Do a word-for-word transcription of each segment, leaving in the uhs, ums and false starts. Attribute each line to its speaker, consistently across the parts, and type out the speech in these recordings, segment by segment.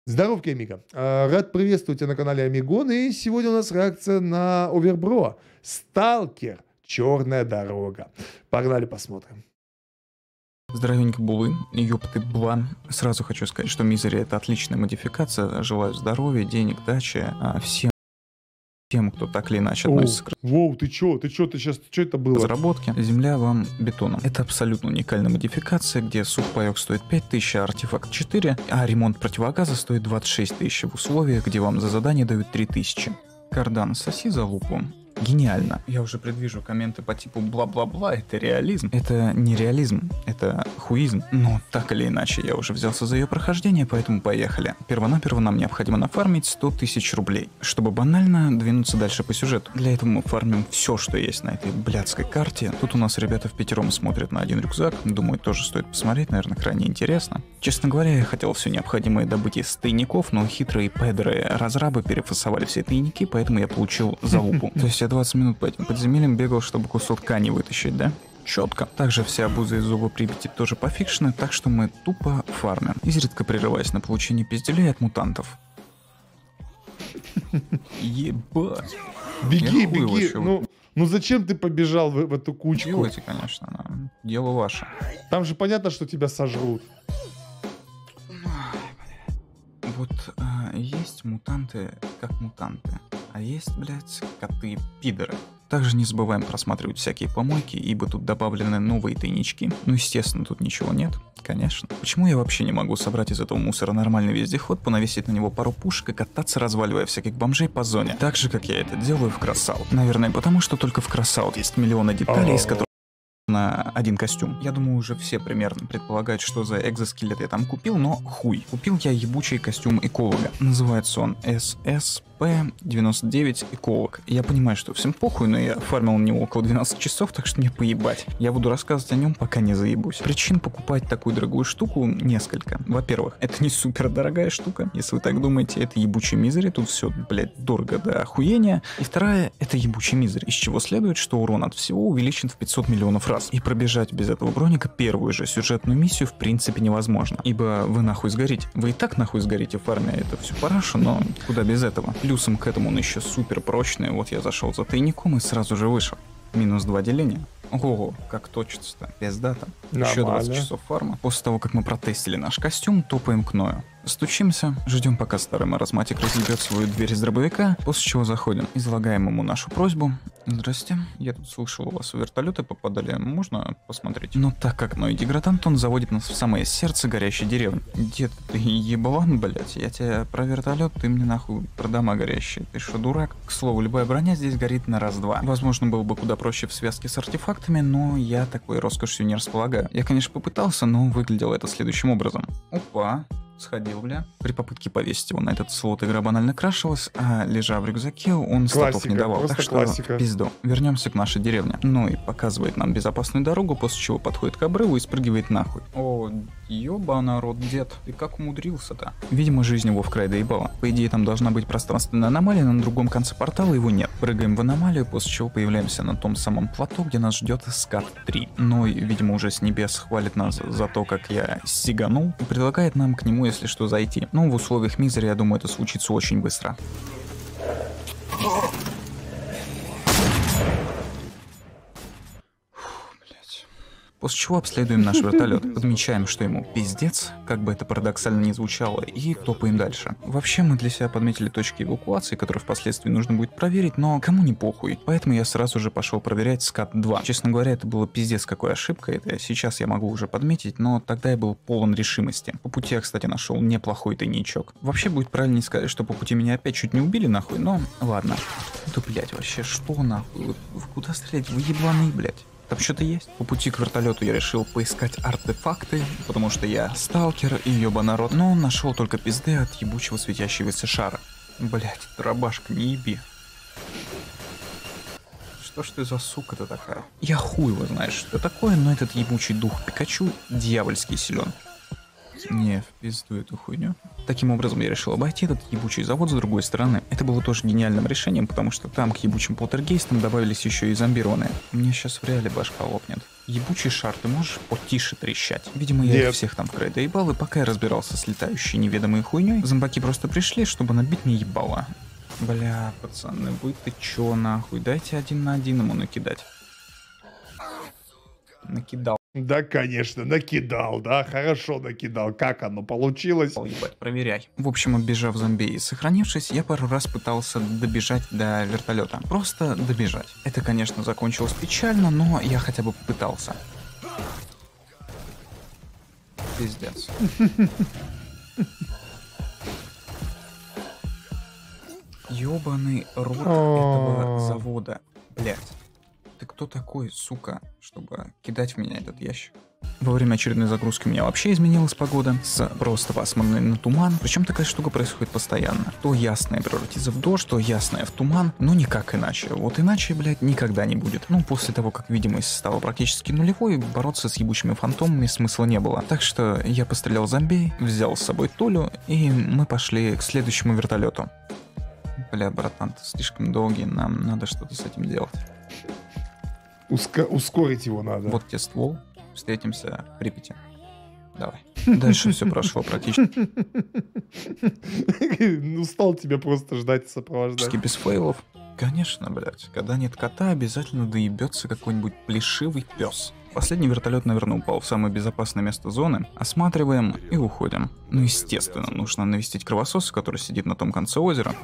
Speaker 1: Здоровки, Амиго. А, Рад приветствовать тебя на канале Амигон. И сегодня у нас реакция на Овербро. Сталкер. Черная дорога. Погнали посмотрим.
Speaker 2: Здоровенько, булы, ёпты бла. Сразу хочу сказать, что Мизери — это отличная модификация. Желаю здоровья, денег, дачи. А всем, тем, кто так или иначе
Speaker 1: О,
Speaker 2: относится к
Speaker 1: воу, ты чё? Ты чё? Ты сейчас... Чё это было?
Speaker 2: разработке, земля вам бетоном. Это абсолютно уникальная модификация, где сухпайок стоит пять тысяч, а артефакт четыре, а ремонт противогаза стоит двадцать шесть тысяч в условиях, где вам за задание дают три тысячи. Кардан, соси за лупу. Гениально. Я уже предвижу комменты по типу бла-бла-бла, это реализм. Это не реализм, это хуизм. Но так или иначе, я уже взялся за ее прохождение, поэтому поехали. Первонаперво нам необходимо нафармить сто тысяч рублей, чтобы банально двинуться дальше по сюжету. Для этого мы фармим все, что есть на этой блядской карте. Тут у нас ребята в пятером смотрят на один рюкзак. Думаю, тоже стоит посмотреть, наверное, крайне интересно. Честно говоря, я хотел все необходимое добыть из тайников, но хитрые педры разрабы перефасовали все тайники, поэтому я получил залупу. То есть я двадцать минут по этим подземельям бегал, чтобы кусок ткани вытащить, да? Четко. Также все обузы из зуба Припяти тоже пофикшены, так что мы тупо фармим, изредка прерываясь на получение пизделей от мутантов. Ебать.
Speaker 1: Беги, беги. Ну, ну зачем ты побежал в, в эту кучку?
Speaker 2: Делайте, конечно, да. Дело ваше.
Speaker 1: Там же понятно, что тебя сожрут.
Speaker 2: Вот а, есть мутанты как мутанты, а есть, блядь, коты-пидоры. Также не забываем просматривать всякие помойки, ибо тут добавлены новые тайнички. Ну, естественно, тут ничего нет, конечно. Почему я вообще не могу собрать из этого мусора нормальный вездеход, понавесить на него пару пушек и кататься, разваливая всяких бомжей по зоне? Так же, как я это делаю в Кросаут. Наверное, потому что только в Кросаут есть миллионы деталей, из которых на один костюм. Я думаю, уже все примерно предполагают, что за экзоскелет я там купил, но хуй. Купил я ебучий костюм эколога. Называется он эс эс пэ девяносто девять эколог. Я понимаю, что всем похуй, но я фармил на него около двенадцати часов, так что мне поебать. Я буду рассказывать о нем, пока не заебусь. Причин покупать такую дорогую штуку несколько. Во-первых, это не супер дорогая штука. Если вы так думаете, это ебучий мизери. Тут все, блядь, дорого до охуения. И вторая, это ебучий мизери. Из чего следует, что урон от всего увеличен в пятьсот миллионов раз. И пробежать без этого броника первую же сюжетную миссию в принципе невозможно. Ибо вы нахуй сгорите. Вы и так нахуй сгорите в фарме, это все параша, но куда без этого. Плюсом к этому он еще супер прочный. Вот я зашел за тайником и сразу же вышел. Минус два деления. Ого, как точится-то. Пиздата. Еще двадцать часов фарма. После того, как мы протестили наш костюм, топаем к Ною. Стучимся, ждем, пока старый маразматик разъебет свою дверь из дробовика, после чего заходим. Излагаем ему нашу просьбу. Здрасте, я тут слышал, у вас вертолеты попадали, можно посмотреть? Но так как Ной деградант, он заводит нас в самое сердце горящей деревни. Дед, ты еблан, блять, я тебе про вертолет, ты мне нахуй про дома горящие. Ты что, дурак? К слову, любая броня здесь горит на раз-два. Возможно, было бы куда проще в связке с артефактами, но я такой роскошью не располагаю. Я, конечно, попытался, но выглядело это следующим образом. Опа. Сходил, бля. При попытке повесить его на этот слот игра банально крашилась, а лежа в рюкзаке, он статов не давал. Так что классика. Пизду. Вернемся к нашей деревне. Ну и показывает нам безопасную дорогу, после чего подходит к обрыву и спрыгивает нахуй. О, ёба народ, дед, ты как умудрился-то? Видимо, жизнь его в край доебала. По идее, там должна быть пространственная аномалия, но на другом конце портала его нет. Прыгаем в аномалию, после чего появляемся на том самом плато, где нас ждет скат три. Но, видимо, уже с небес хвалит нас за то, как я сиганул, и предлагает нам к нему, если что, зайти. Но в условиях мизери, я думаю, это случится очень быстро. После чего обследуем наш вертолет, подмечаем, что ему пиздец, как бы это парадоксально не звучало, и топаем дальше. Вообще мы для себя подметили точки эвакуации, которые впоследствии нужно будет проверить, но кому не похуй. Поэтому я сразу же пошел проверять скат два. Честно говоря, это было пиздец какой ошибкой, это сейчас я могу уже подметить, но тогда я был полон решимости. По пути я, кстати, нашел неплохой тайничок. Вообще будет правильнее сказать, что по пути меня опять чуть не убили нахуй, но ладно. Да блять, вообще что нахуй? Вы, вы куда стрелять? Вы ебланы, блять. Там что-то есть. По пути к вертолету я решил поискать артефакты, потому что я сталкер и ёба народ, но нашел только пизды от ебучего светящегося шара. Блять, дробашка, не еби. Что ж ты за сука-то такая? Я хуй его знаешь, что такое, но этот ебучий дух Пикачу дьявольский силен. Не, в пизду эту хуйню. Таким образом я решил обойти этот ебучий завод с другой стороны. Это было тоже гениальным решением, потому что там к ебучим полтергейстам добавились еще и зомбированные. Мне сейчас в реале башка лопнет. Ебучий шар, ты можешь потише трещать? Видимо, я
Speaker 1: Нет.
Speaker 2: их всех там в край доебал, и пока я разбирался с летающей неведомой хуйней, зомбаки просто пришли, чтобы набить мне ебало. Бля, пацаны, вы-то чё нахуй? Дайте один на один ему накидать. Накидал.
Speaker 1: Да, конечно, накидал, да, хорошо накидал. Как оно получилось?
Speaker 2: Ебать, проверяй. В общем, оббежав зомби и сохранившись, я пару раз пытался добежать до вертолета. Просто добежать. Это, конечно, закончилось печально, но я хотя бы попытался. Пиздец. Ёбаный рот этого завода. Блять. Ты кто такой, сука, чтобы кидать в меня этот ящик? Во время очередной загрузки у меня вообще изменилась погода с просто пасмурной на туман. Причем такая штука происходит постоянно. То ясное превратится в дождь, то ясное в туман, но никак иначе. Вот иначе, блядь, никогда не будет. Ну, после того, как видимость стала практически нулевой, бороться с ебучими фантомами смысла не было. Так что я пострелял зомби, взял с собой Толю, и мы пошли к следующему вертолету. Бля, братан, ты слишком долгий, нам надо что-то с этим делать.
Speaker 1: Уска- ускорить его надо.
Speaker 2: Вот тебе ствол. Встретимся в Припяти. Давай. Дальше все прошло практически
Speaker 1: Устал тебя просто ждать и сопровождать.
Speaker 2: без фейлов. Конечно, блядь. Когда нет кота, обязательно доебется какой-нибудь плешивый пес. Последний вертолет, наверное, упал в самое безопасное место зоны. Осматриваем и уходим. Ну, естественно, нужно навестить кровососа, который сидит на том конце озера.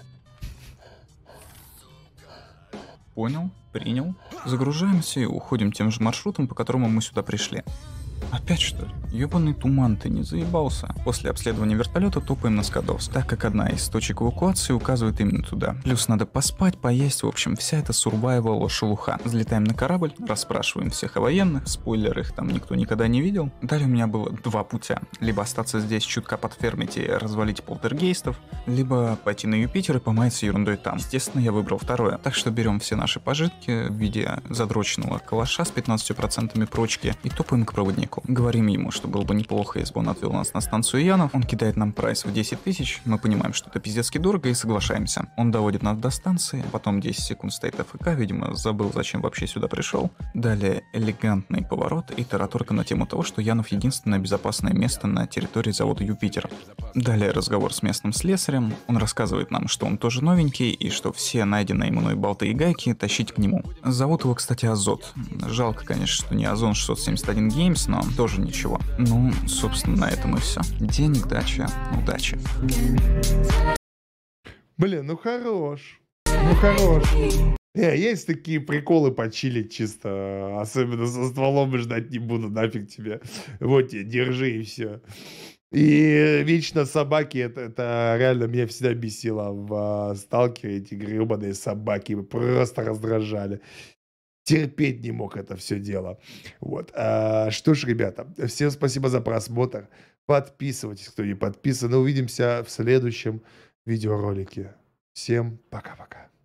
Speaker 2: Понял, принял. Загружаемся и уходим тем же маршрутом, по которому мы сюда пришли. Опять что ли? Ёбаный туман, ты не заебался? После обследования вертолета топаем на Скадовск, так как одна из точек эвакуации указывает именно туда. Плюс надо поспать, поесть, в общем, вся эта сурвайвал шелуха. Взлетаем на корабль, расспрашиваем всех о военных, спойлер, их там никто никогда не видел. Далее у меня было два путя. Либо остаться здесь чутка подфермить и развалить полтергейстов, либо пойти на Юпитер и помаяться ерундой там. Естественно, я выбрал второе. Так что берем все наши пожитки в виде задроченного калаша с пятнадцатью процентами прочки и топаем к проводнику. Говорим ему, что было бы неплохо, если бы он отвел нас на станцию Янов. Он кидает нам прайс в десять тысяч, мы понимаем, что это пиздецки дорого и соглашаемся. Он доводит нас до станции, потом десять секунд стоит АФК, видимо, забыл, зачем вообще сюда пришел. Далее элегантный поворот и тараторка на тему того, что Янов единственное безопасное место на территории завода Юпитер. Далее разговор с местным слесарем, он рассказывает нам, что он тоже новенький и что все найденные мной болты и гайки тащить к нему. Зовут его, кстати, Азот. Жалко, конечно, что не Озон шестьсот семьдесят один Games, но тоже ничего. Ну, собственно, на этом и все. Денег, дача, удачи.
Speaker 1: Блин, ну хорош. Ну хорош. Не, есть такие приколы почилить чисто. Особенно со стволом и ждать не буду, нафиг тебе. Вот тебе, держи и все. И вечно собаки, это, это реально меня всегда бесило в uh, Сталкере, эти гребаные собаки, просто раздражали. Терпеть не мог это все дело. Вот. А, что ж, ребята, всем спасибо за просмотр. Подписывайтесь, кто не подписан. Увидимся в следующем видеоролике. Всем пока-пока.